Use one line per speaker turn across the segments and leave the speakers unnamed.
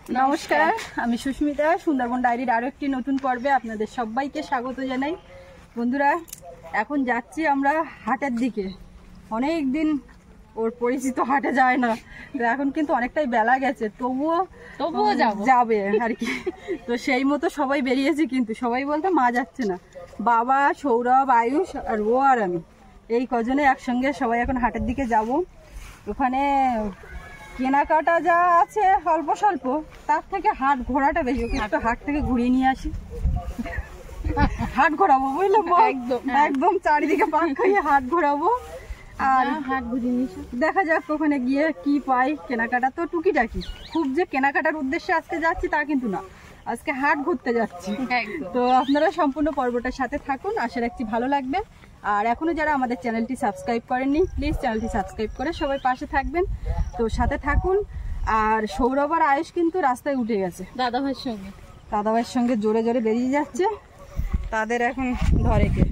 নমস্কার, আমি সুস্মিতা। সুন্দরবন ডায়েরির আরো একটি নতুন পর্বে আপনাদের সবাইকে স্বাগত জানাই। বন্ধুরা, এখন যাচ্ছি আমরা হাটের দিকে। অনেক দিন ওর পরিচিত হাটে যায় না, তো এখন কিন্তু অনেকটাই বেলা গেছে, তবুও যাবে আর কি। তো সেই মতো সবাই বেরিয়েছি, কিন্তু সবাই বলতে মা যাচ্ছে না, বাবা, সৌরভ, আয়ুষ আর ও আর আমি, এই কজনে একসঙ্গে সবাই এখন হাটের দিকে যাব। ওখানে কেনাকাটা যা আছে অল্প স্বল্প, তার থেকে হাট ঘোরাটা বেশি। একটু হাট থেকে ঘুরিয়ে নিয়ে আসি, হাট ঘোরাবো, বুঝলো? একদম চারিদিকে পাক খাইয়ে হাট ঘোরাবো, আর হাট ঘুরিয়ে নিয়ে দেখা যাক ওখানে গিয়ে কি পাই। কেনাকাটা তো টুকিটাকি, খুব যে কেনাকাটার উদ্দেশ্যে আজকে যাচ্ছি তা কিন্তু না, আজকে হাট ঘুরতে যাচ্ছি। তো আপনারা সম্পূর্ণ পর্বটার সাথে থাকুন, আশা রাখছি ভালো লাগবে। আর এখনো যারা আমাদের চ্যানেলটি সাবস্ক্রাইব করেননি, প্লিজ চ্যানেলটি সাবস্ক্রাইব করে সবাই পাশে থাকবেন, তো সাথে থাকুন। আর সৌরভ আর আয়ুষ কিন্তু রাস্তায় উঠে গেছে দাদাভাইয়ের সঙ্গে জোরে জোরে বেরিয়ে যাচ্ছে, তাদের এখন ধরে কে।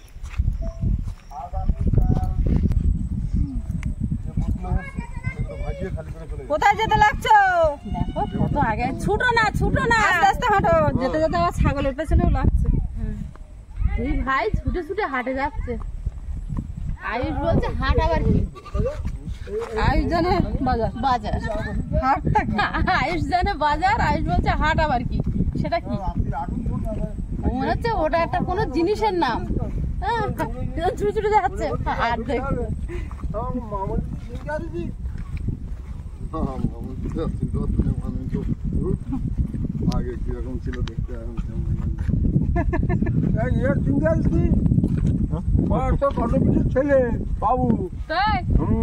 কোথায় যেতে লাগছো? দেখো কত আগে, ছুটো না আস্তে আস্তে হাঁটো। যেতে যেতে আবার ছাগলের পেছনেও লাগছে।
দুই ভাই ছুটে ছুটে হাটে যাচ্ছে। আয়ুষ বলছে হাট আবার কি?
আয়ুষ জানে বাজার, হাটটা কি?
আয়ুষ জানে বাজার, আয়ুষ বলছে হাট আবার কি? সেটা কি মনে হচ্ছে ওটা একটা কোনো জিনিসের নাম। ছুটে ছুটে যাচ্ছে হাট দেখতে।
আগে কিরকম ছিল দেখতে, এখন ছেলে বাবু,
তাই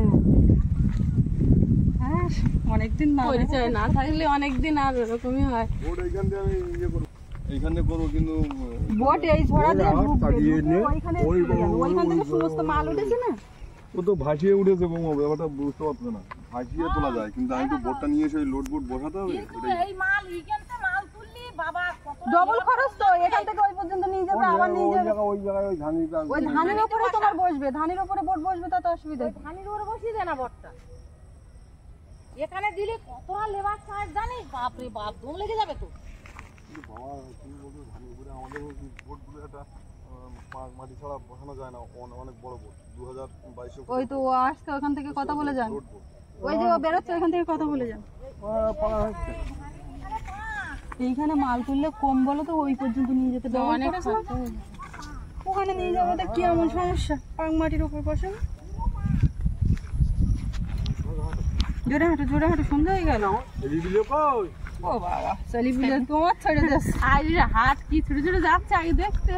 অনেকদিন না
পরিচয় না থাকলে অনেকদিন আর এরকমই হয়।
এইখানে করবো, কিন্তু
বোট এই ঝড়া দিয়ে ওইখান থেকে সমস্ত মাল উঠেছে না,
ও তো ভাসিয়ে উঠেছে। ব্যাপারটা বুঝতে পারছে না, ভাসিয়ে তোলা যায়, কিন্তু আমি তো বোটটা নিয়ে এসে লোড বোট বসাতে হবে।
ডবল খরচ তো, এখান থেকে ওই পর্যন্ত নিয়ে যাবে, আবার নিয়ে যাবে
ওই জায়গায় ওই
ধানের উপরে তোমার বসবে, ধানের উপরে বোট বসবে, তাতে অসুবিধা নেই।
ধানের উপরে বসিয়ে দেয় না বটটা, এখানে দিলে কতটা লেবার চার্জ জানিস? বাপরে বাপ, দম লেগে যাবে তো।
বাবা তুমি বলছো ধানের উপরে আমাদের বোটগুলো একটা মাটি ছাড়া বসানো যায় না, অনেক বড় বোট, 2022।
ওই তো ও আসছে ওখান থেকে কথা বলে যান, ওই যে ও বেরোচ্ছে ওখান থেকে কথা বলে যান। এইখানে মাল তুললে কম বলো তো, ওই পর্যন্ত নিয়ে যেতে দেওয়া অনেক, ওখানে নিয়ে যাবো তো কি এমন সমস্যা? পাং মাটির উপর বসে না, জোরে হাঁটো সন্ধ্যা হয়ে গেল। ও বাবা, সেলিব্রিটি তোমার ছেড়ে যাচ্ছে।
আজ হাট কি ছোট ছোট যাচ্ছে আগে দেখতে।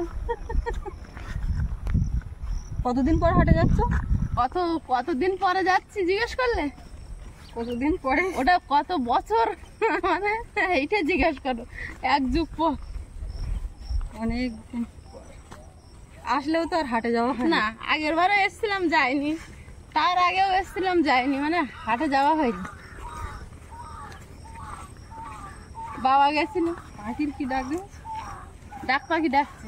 কতদিন পর হাটে যাচ্ছ?
কতদিন পরে যাচ্ছি জিজ্ঞেস করলে?
কতদিন পরে?
ওটা কত বছর মানে এইটা জিজ্ঞেস করো, এক যুগ পর।
অনেক দিন আসলেও তো আর হাটে যাওয়া হয়
না। আগের বারে এসেছিলাম যাইনি, তার আগেও এসেছিলাম যাইনি, মানে হাটে যাওয়া হয়নি। বাবা গেছিল।
পাখির কি ডাকবে?
ডাক পাখি ডাকছে।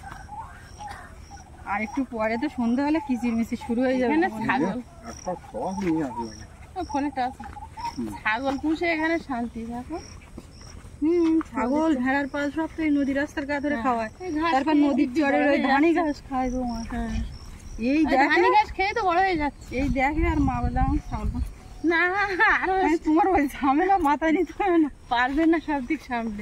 আর একটু পরে তো সন্ধ্যা হলে কিচিরমিচির শুরু হয়ে যাবে।
ছাগল ফোনে ছাগল পুষে এখানে শান্তি থাকো।
ছাগল ভেড়ার পাল সব তো এই নদী রাস্তার গা ধরে খাওয়ায়, তারপর নদীর চরের ওই ধানি ঘাস খায় তোমার। এই
ধানি ঘাস খেয়ে তো বড় হয়ে যাচ্ছে।
এই দেখে আর মা বললাম ছাগল
না,
তোমার ওই ঝামেলা মাথায় নিতে হবে না,
পারবে না সব দিক সামলে।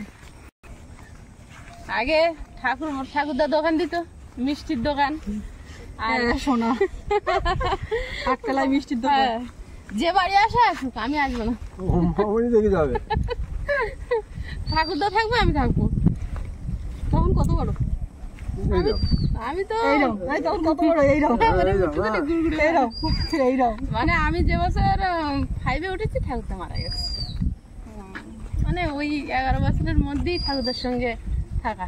আগে ঠাকুরদার দোকান দিত, মিষ্টির দোকান।
আর শোনা আটতলায় মিষ্টির দোকান।
যে বাড়ি আসে আসুক, আমি আসবো না।
দেখে যাবে,
ঠাকুরদা থাকবে, আমি থাকবো।
তখন কত বড়?
আমি তো
কত বড় এইরকম,
মানে আমি যে বছর 5-এ উঠেছি ঠাকুরদা মারা গেছে, মানে ওই 11 বছরের মধ্যেই ঠাকুরদার সঙ্গে থাকা।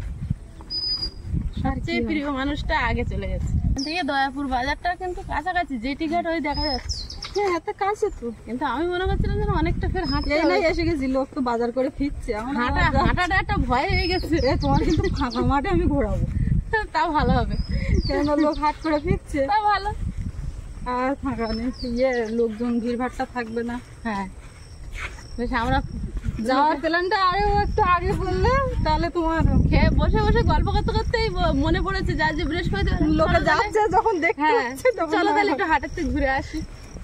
সবচেয়ে প্রিয় মানুষটা আগে চলে গেছে। থেকে দয়াপুর বাজারটা কিন্তু কাছাকাছি, জেটি ঘাট ওই দেখা যাচ্ছে।
হ্যাঁ, এত কাছে তো,
কিন্তু আমি মনে করছিলাম যেন অনেকটা ফের হাঁটতে
এসে গেছি, লোক তো বাজার করে ফিরছে,
হাঁটাটা একটা ভয় হয়ে গেছে।
তোমার কিন্তু ফাঁকা মাঠে আমি ঘোরাবো,
তা ভালো হবে,
কেন লোক হাট করে ফিরছে,
তা ভালো।
আর ফাঁকা নেই, লোকজন ভিড় ভাট্টা থাকবে না।
হ্যাঁ, বেশ আমরা
যাওয়ার প্ল্যানটা আরো একটু আগে বললে তাহলে তোমার
খেয়ে বসে বসে গল্প করতে করতেই মনে পড়েছে যা যে বৃহস্পতিবার
লোকে যাচ্ছে যখন দেখতে
হ্যাঁ
পাচ্ছে তখন
চলো তাহলে একটু হাটের থেকে ঘুরে আসি।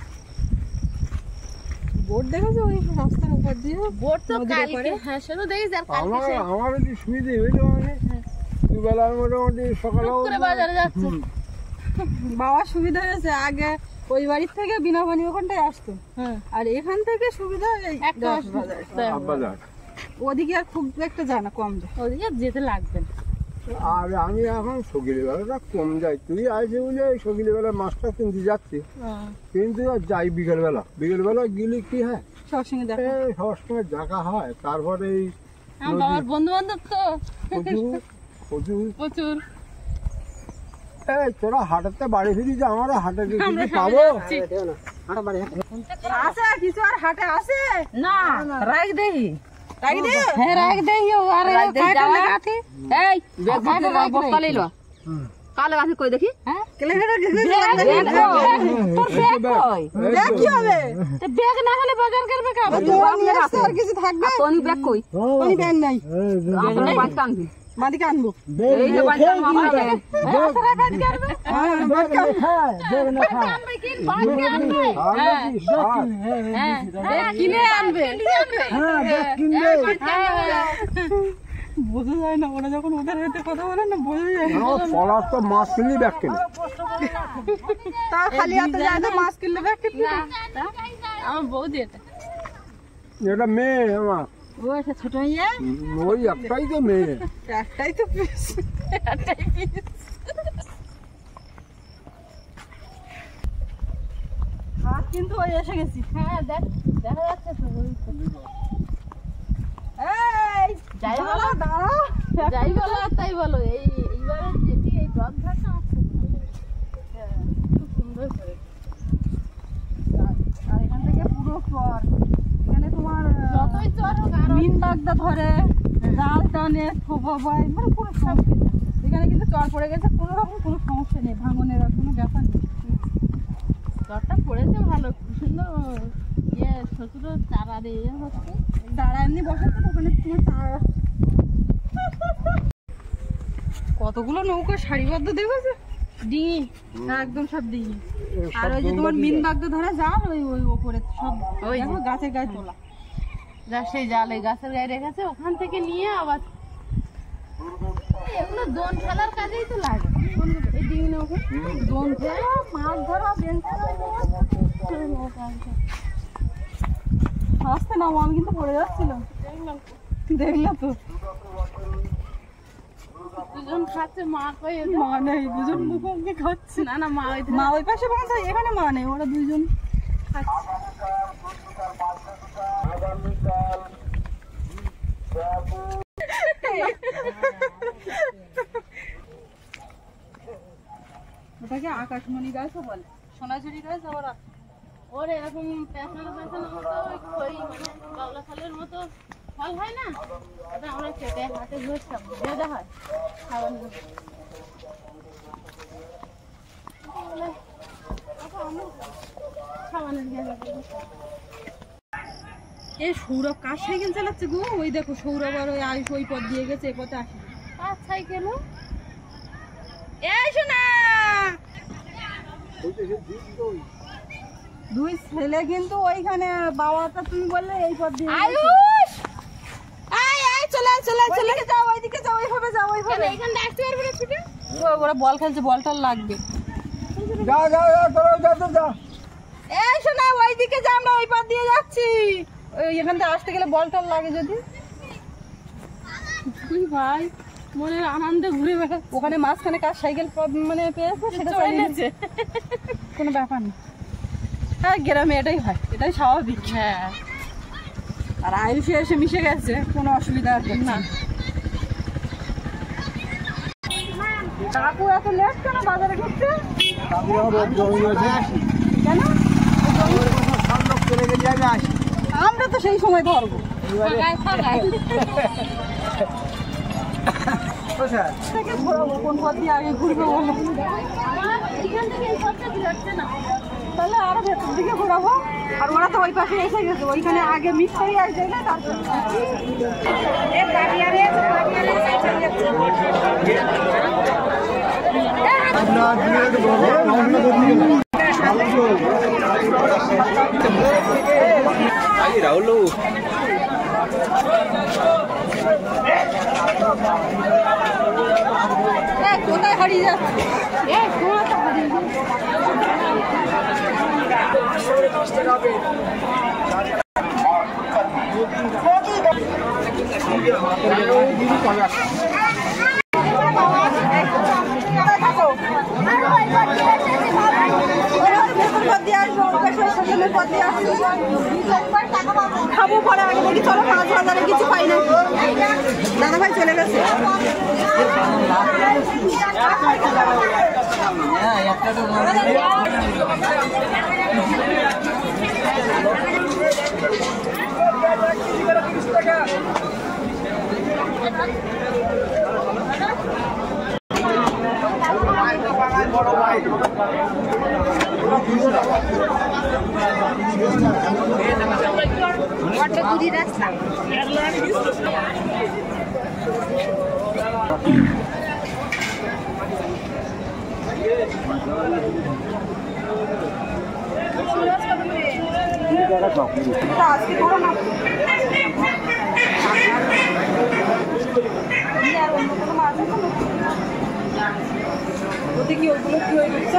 বোর্ড দেখেছো ওই রাস্তার উপর দিয়ে
বোট তো
নদীর
কালকে
ওপারে?
হ্যাঁ সেটা দেখিস আর কালকে
আমার
সে
আমার একটু সুবিধে হয়েছে মানে দুবেলার মোটামুটি সকালেও
টুক করে বাজারে যাচ্ছে।
বাবার সুবিধা হয়েছে আগে ওই বাড়ির থেকে বিনা পানি ওখানটায় আসতো
হ্যাঁ
আর এখান থেকে সুবিধা এই
একটা
দশ বাজার।
আব্বাজার।
ওদিকে আর খুব একটা যায় না, কম যায়।
ওদিকে যেতে লাগবে না।
আর আমি এখন সকালের বেলাটা কম যাই, তুই আসে বলে সকালের বেলা মাছটা কিনতে যাচ্ছি, কিন্তু আর যাই বিকেলবেলা গেলে কি হয়
সবসময় দেখো
এই সবসময় দেখা হয়, তারপরে এই
আমার বাবার বন্ধু বান্ধব তো
প্রচুর
প্রচুর।
এই তোরা হাটেতে বাড়ি ফিরি যে আমার হাটে কিছু
আমরা
পাবো
যাচ্ছি।
আছে কিছু আর হাটে আছে
না রাখ দেই
রাখি দে
হ্যাঁ রাখ দেই আর কাটি এই বস্তা লইলো কালে গাছে কই দেখি হ্যাঁ
কেলে হেডে
তোর ব্যাগ কই
দেখ কি হবে
তো ব্যাগ না হলে বাজার করবে কা
তোরা নিয়ে আসতে আর কিছু থাকবে
কোন ব্যাগ কই
কোন ব্যাগ নাই
আপনি বাস কানবি
মাদিকে আনবো
এই যে বাস কানবো
তোরা বাদ করবে হ্যাঁ বাদ
কানবে কি বাস কানবে হ্যাঁ ব্যাগ কিনে আনবে
বোঝা যায় না ওরা যখন ওদের হাতে কথা বলে না বোঝা যায় না।
পলাশ তো মাছ কিনলি ব্যাগ কেনে
তা খালি হাতে যায় না মাছ কিনলে ব্যাগ কিনলে
না আমার বৌদি এটা
এটা মেয়ে আমার,
ও একটা ছোট মেয়ে
ওই একটাই তো মেয়ে।
একটাই তো পিস হাত কিন্তু ওই এসে গেছি
হ্যাঁ দেখ দেখা যাচ্ছে তো
এই
যাই
দাঁড়া,
বলো
দাঁড়া।
যাই বলো আর তাই বলো এইবারে যেটি এই টক ঘাটটা আমার খুব ভালো লেগেছে। খুব সুন্দর করে
আর এখান থেকে পুরো চর এখানে তোমার
যতই চর হোক আরো
মিন বাগদা ধরে জাল টানে থোপা পায় মানে পুরো সব কিছু এখানে কিন্তু চর পড়ে গেছে, কোনো রকম কোনো সমস্যা নেই, ভাঙনের আর কোনো ব্যাপার নেই।
চরটা পড়েছে ভালো খুব সুন্দর ইয়ে ছোট চারা দিয়ে হচ্ছে
চারা এমনি বসাচ্ছে তো ওখানে তোমার চারা কতগুলো নৌকা সারিবদ্ধ দেখেছো
ডিঙি
একদম সব ডিঙি আর ওই যে তোমার মিন বাগদা ধরা জাল ওই ওই ওপরে সব
ওই
দেখো গাছের গায়ে তোলা
যা সেই জালে গাছের গায়ে রেখেছে ওখান থেকে নিয়ে আবার এগুলো দোন ফেলার কাজেই তো লাগে এই ডিঙি নৌকা
দোন ফেলা মাছ ধরা বেঞ্চ আসতে নাও আমি কিন্তু পড়ে যাচ্ছিলাম দেখলা তো
দুজন খাচ্ছে মা কই
মা নেই দুজন মুখোমুখি খাচ্ছে
না না মা ওই
মা ওই পাশে বসে এখানে মা নেই ওরা দুজন খাচ্ছে ওটাকে আকাশমণি গাছও বলে, সোনাঝুরি গাছ আবার
ওর এরকম পেছনে পেছনে মতো ওই খই মানে বাবলা ফলের মতো ফল হয় না ওটা আমরা কেটে হাতে ঘষতাম ভেজা হয় খাবার মতো খাবারের ভেজা
এই সৌরভ কার সাইকেল চালাচ্ছে গো? ওই দেখো সৌরভ আর ওই আয়ুষ ওই পথ দিয়ে গেছে, এ পথে আসে
আর সাইকেল
এই শোনা দুই ছেলে কিন্তু ওইখানে বাবাটা তুমি বললে এই পথ দিয়ে
আয়ুষ
আয় আয় চলে চলে চলে যাও ওইদিকে যাও ওইভাবে যাও ওইভাবে
এখানে আসতে পারবে না ছুটে
ওরা বল খেলছে বলটা লাগবে
যা যা যা তোরা যা তো যা।
এই শোনা ওইদিকে যা আমরা ওই পথ দিয়ে যাচ্ছি ওই এখান থেকে আসতে গেলে বলটা লাগে যদি
তুই ভাই মনের আনন্দে ঘুরে বেড়াচ্ছে
ওখানে মাঝখানে কার সাইকেল মানে পেয়েছে সেটা
চলে
চালিয়ে
গেছে
কোনো ব্যাপার নেই হ্যাঁ গ্রামে এটাই হয়, এটাই স্বাভাবিক।
হ্যাঁ
আর আয়ুষে এসে মিশে গেছে কোনো অসুবিধা না। কাকু এত লেট কেন বাজারে ঘুরতে?
তারপরে আমার জমি আছে,
কেন?
সব লোক চলে গেছে, আমি আসি।
আমরা তো সেই সময় ধরবো
ফাঁকায় ফাঁকায়
কোথায়?
থেকে ঘোরাবো কোন পথ দিয়ে আগে ঘুরবো বলো
আমার এখান থেকে এই পথটা বেরোচ্ছে না
তাহলে আরো ভেতর দিকে ঘোরাবো আর ওরা তো ওই পাশে এসে গেছে, ওইখানে আগে মিক্স করে আসবে না তারপর
রাহুল
কোথায় হারিয়ে যাচ্ছে? খাবো পরে আগে দেখি, চলো 5,000 কিছু পাই না। দাদা ভাই চলে গেছে। রাস্তা ওতে কি ওগুলো কি হয়ে গেছে?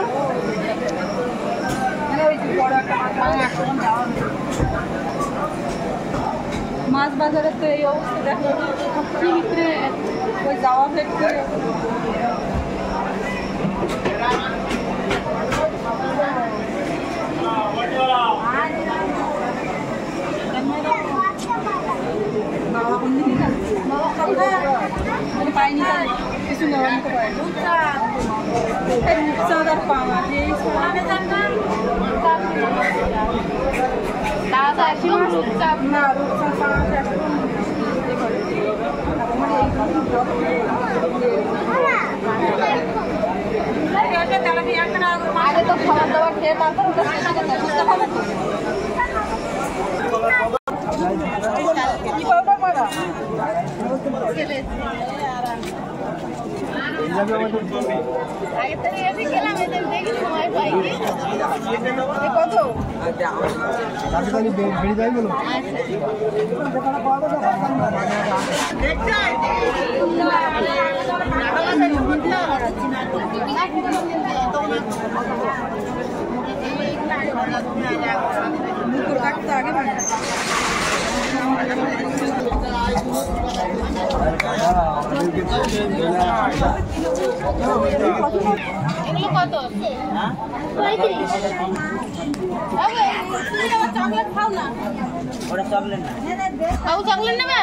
ওই বড় একটা মাছ বাজারে তো এই অবস্থা দেখো, কি বিক্রি ওই যাওয়া ফেটকে পাইনি, কিছু নেওয়া নিতে পারে রূপচাঁদার পাওয়া না, রূপচাঁদ পাওয়া আগে তো খাবার দাবার খেয়ে তারপর কত কাটতে আগে
এগুলো কত? চকলেট খাও না, চকলেট নেবে?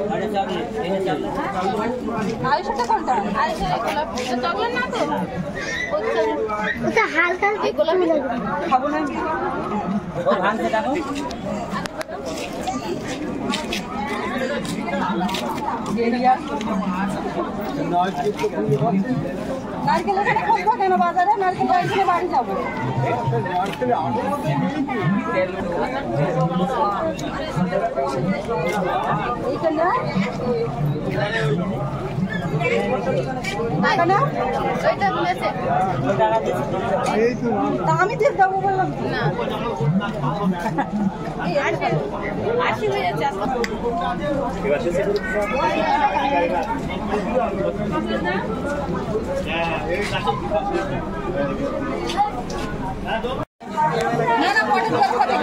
250 টাকা কোনটা?
চকলেট না তো হালকা
খাবো না নারকেল এখানে খুঁজবো কেন বাজারে? নারকেল এখানে বাড়ি যাবো। আমি দিয়ে দেবো বললাম
না, 80 হয়ে যাচ্ছে।
না না পরে কথা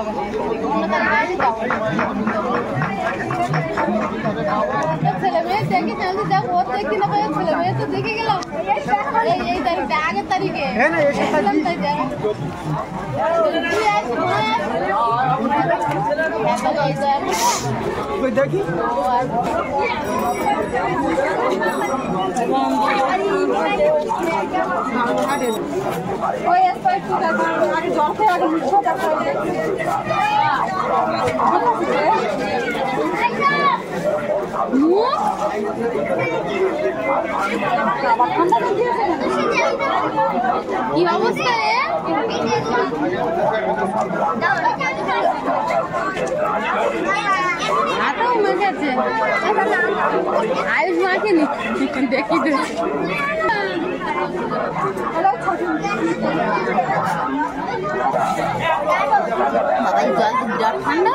ছেলে মেয়ে দেখি জানি দেখ ও দেখি না ভাই ছেলে মেয়ে তো দেখে গেলাম এই তারিখে আগের তারিখে হ্যাঁ না এসে তাই দেখ
দেখি
ওই একটু আগে জল খেয়ে আগে মুখটা তারপরে
কি অবস্থা রে হাতও মেখেছে আয়ুষ মাখেনি দেখি তো বাবা এই জল তো বিরাট ঠান্ডা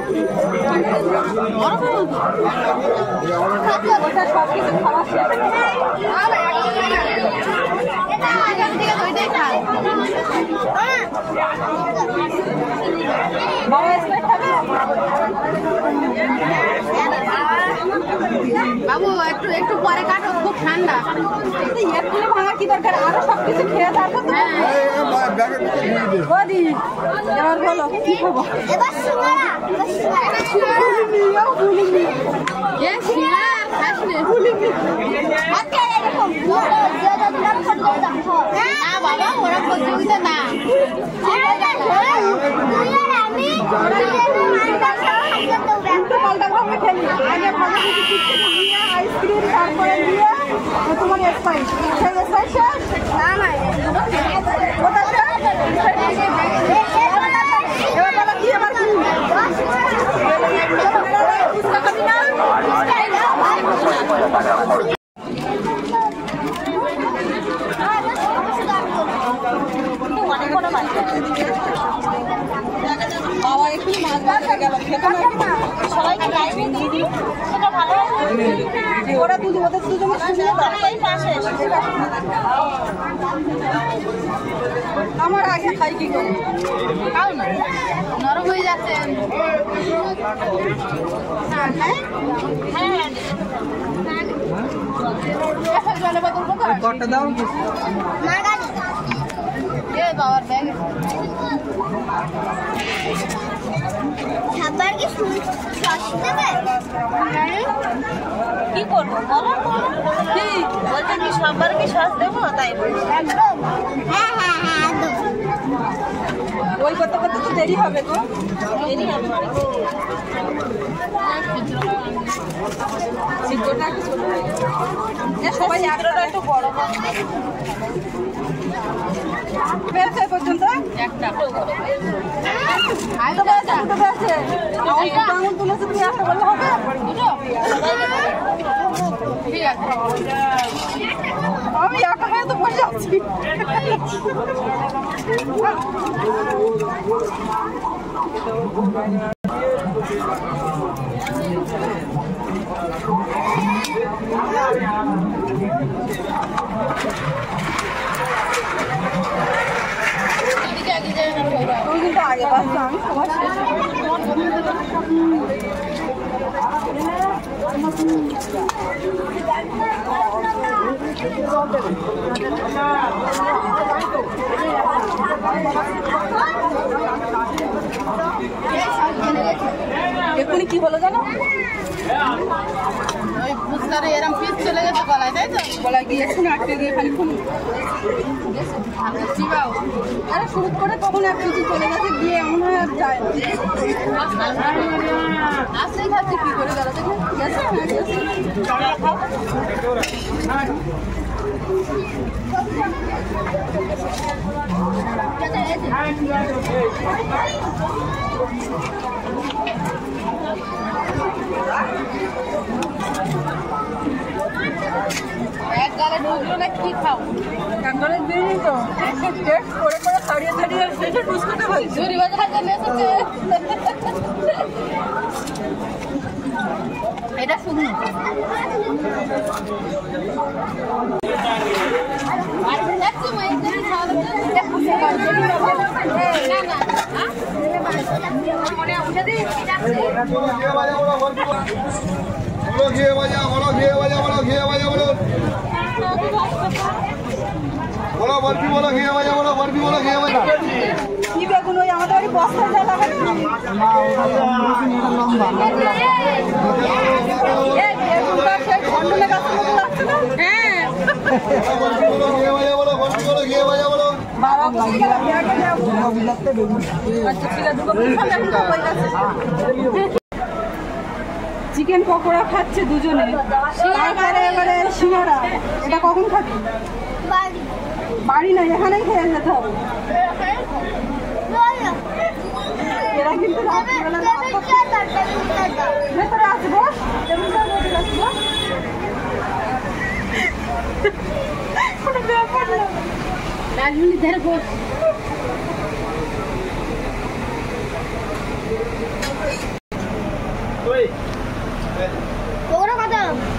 ওটা সব কিছু খাওয়া শেষ বাবা স্প্রাইট খাবে
বাবু একটু একটু পরে কাটো খুব ঠান্ডা
একটু ভাঙা কি দরকার আরো সবকিছু খেয়ে তারপর তো বদি এবার বলো কি খাবো
এবার সিঙ্গারা খাস নে না বাবা ওরা প্রতিযোগিতা না
উল্টো পাল্টা ভাবে খেলি আগে ভাবে দিয়ে আইসক্রিম তারপরে দিয়ে তোমার স্প্রাইট সেই স্প্রাইট শেষ না না ওটা শেষ এবার বলো কি এবার কি ফুচকা খাবি না বাবা একটু মাছ ভাজা গেল খেতে না সবাইকে লাইভে দিয়ে দিই সেটা ভালো ওরা ওদের দুজনে শুনে আমার আগে খাই কি করে
খাও না নরম হয়ে যাচ্ছে জলে বোতল
কটা দাও
বাবার ব্যাগ
কি করবো বলো কি বলতে কি সবার কি শ্বাস দেবো তাই একদম
ওই করতে করতে তো দেরি হবে গো
দেরি হবে
সিদ্ধটা একটু ছোট হয়ে গেছে সবাই একটু বড় পেয়েছে পর্যন্ত
একটা
দুটো পেয়েছে আঙুল তুলেছে তুমি একটা বললে হবে
দুটো ঠিক আছে
আমি একা হয়ে তো বসে আছি তুমি কিন্তু আগে বাসছো আমি সবার এক্ষুনি কি হলো জানো
ওই ফুচকারে এরম পিস চলে গেছে গলায় তাই তো
গলায় গিয়ে এক্ষুনি আটকে গিয়ে খালি খুন
চিবাও
আরে শুরু করে কখন এক কিছু চলে গেছে গিয়ে এমন হয় আর যায় না আসলেই খাচ্ছি কি করে গেল দেখুন গেছে
এক গালে ঢুকলো না কি খাও
কাঙ্গালের দিনই তো টেস্ট করে করে ছাড়িয়ে ছাড়িয়ে শেষে টুসকুতে হয়েছে
ঝুড়ি বাজার জন্য এসেছে এটা শুকনো
বলো ঘিয়ে ভাজা, বলো ঘিয়ে ভাজা, বলো ঘিয়ে ভাজা, বলো বলো বরফি, বলো ঘিয়ে ভাজা, বলো বরফি, বলো ঘিয়ে ভাজা।
কি বেগুন ওই আমাদের বাড়ি বস্তা যা লাগানো এই বেগুনটা সেই খন্ডনে গাছের মতো লাগছে না? হ্যাঁ
বলো ঘিয়ে ভাজা, বলো বরফি, বলো ঘিয়ে ভাজা, বলো
বাবা বসে গেল ব্যাগে যাবো আচ্ছা ঠিক আছে দুটো পিঠা বেগুনটা হয়ে গেছে চিকেন পকোড়া খাচ্ছে দুজনে তারপরে এবারে সিঙ্গারা এটা কখন খাবি বাড়ি না এখানেই খেয়ে যেতে হবে এরা কিন্তু রাত্রিবেলা ভেতরে আসবো কোনো ব্যাপার না
রাজমণি ধরে বস
ওরা কথা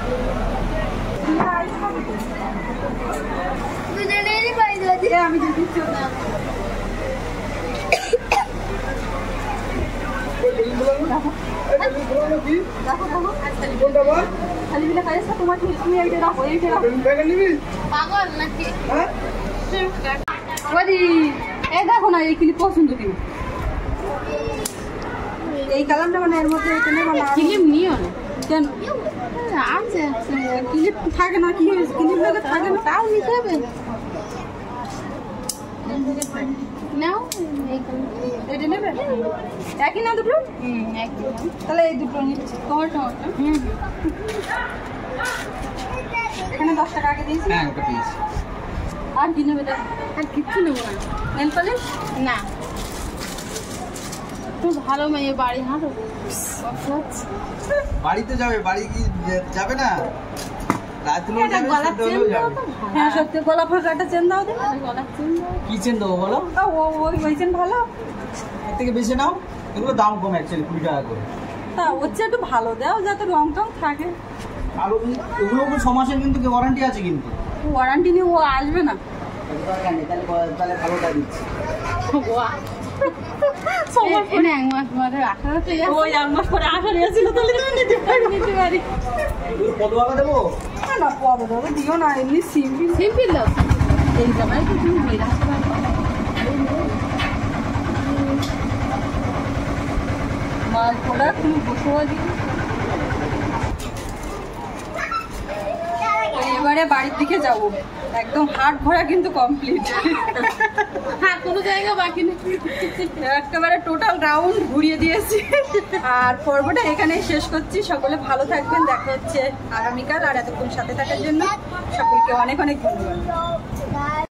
দুজনেরই পাই দিয়েছি
আমি যদি দেখো বলো খালি বিলে খাইছ তোমার তুমি এইটা রাখো এইটা রাখো
পাগল নাকি
ওদি এই দেখো না এই ক্লিপ পছন্দ কি এই কালারটা মানে এর মধ্যে এটা নেই মানে
ক্লিপ নিও না
কেন
আছে
ক্লিপ থাকে না কি হয়েছে ক্লিপ লাগে থাকে না
তাও নিতে হবে নাও
এটা নেবে একই না দুটো
একদম
তাহলে এই দুটো নিচ্ছি তোমার টমাটো এখানে 10 টাকা আগে দিয়েছি
হ্যাঁ ওটা দিয়েছি।
আর কি নেবে দেখো
আর কিচ্ছু নেবো না
নেল পালিশ
না তুই ভালো মেয়ে বাড়ি হাঁটো
বাড়িতে যাবে, বাড়ি কি যাবে না? রাত্রে
একটা
যাবে,
গলার
সন্ধ্যে
চেন
হলেও
দাও
যাবে।
তো
হ্যাঁ সত্যি গলা ফাঁকা একটা চেন দাও দিন
গলার চেন দাও
কি চেন দেবো বলো?
ওই চেন ভালো
এর থেকে বেশি নাও, এগুলো দাম কম অ্যাকচুয়ালি 20 টাকা করে।
তা হচ্ছে একটু ভালো দাও যাতে রং টং থাকে
আর ওগুলো 6 মাসের কিন্তু ওয়ারেন্টি আছে কিন্তু।
ওয়ারেন্টি নিয়ে ও আসবে না
তাহলে ভালোটা দিচ্ছি।
এনে এক মাস পরে 18 ঠিক আছে
ওই 1 মাস পরে আসা নিয়েছিল তাহলে তুমি নিতে পারি
নিতে পারি
কতওয়ালা দেবো?
না পরে দাও দিও না এমনি সিম্পল
সিম্পল দাও
এই জামাই তো তুমি মেরে আসতে পারো মাল পড়া তুমি বসে দিও এবারে বাড়ির দিকে যাব একদম হাট ভরা কিন্তু কমপ্লিট
হ্যাঁ কোনো জায়গা বাকি নেই
একেবারে টোটাল রাউন্ড ঘুরিয়ে দিয়েছি আর পর্বটা এখানেই শেষ করছি সকলে ভালো থাকবেন দেখা হচ্ছে আগামীকাল আর এতক্ষণ সাথে থাকার জন্য সকলকে অনেক অনেক ধন্যবাদ